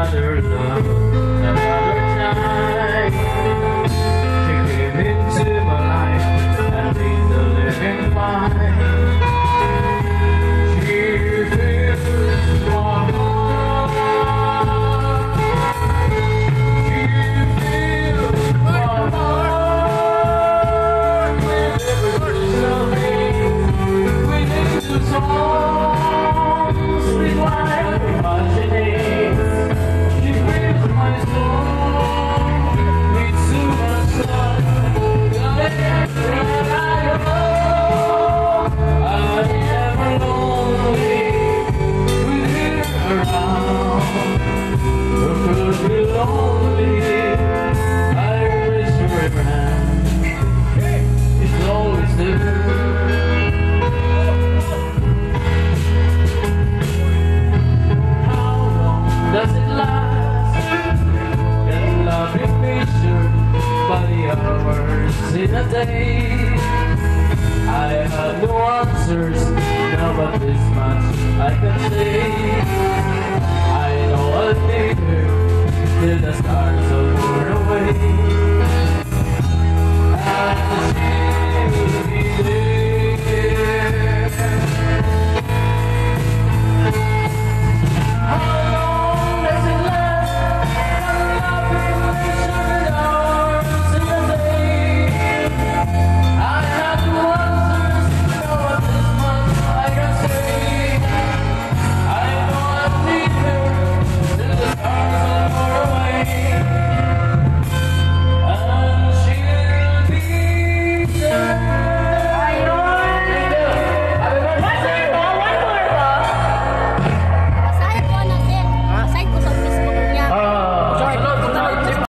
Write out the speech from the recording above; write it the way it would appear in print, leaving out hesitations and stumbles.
another love, another time. She came into my life and made the living fine. She fills my heart. She fills my heart with every verse of me, with every song, sweet like imagining. She fills my soul with so much love. Wherever I go, I am lonely with her around. Who could be lonely? I wish her around. It's always there. How long does it last? Can love be measured by the hours in a day? I have no answers now, but this much I can say. I know I'll